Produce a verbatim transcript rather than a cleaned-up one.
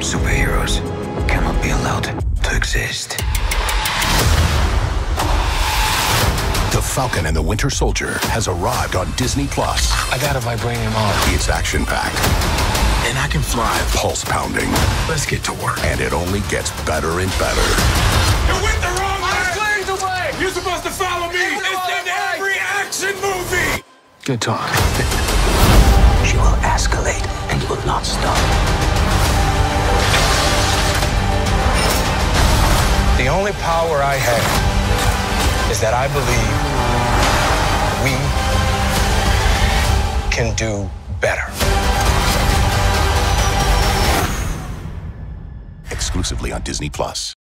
Superheroes cannot be allowed to exist. The Falcon and the Winter Soldier has arrived on Disney Plus. I got a vibranium arm. It's action-packed, And I can fly. pulse-pounding, Let's get to work. and it only gets better and better. You went the wrong way! I cleared the way! You're supposed to follow me! It's It's the in way. every action movie! Good talk. She will escalate and will not stop. The only power I have is that I believe we can do better. Exclusively on Disney Plus.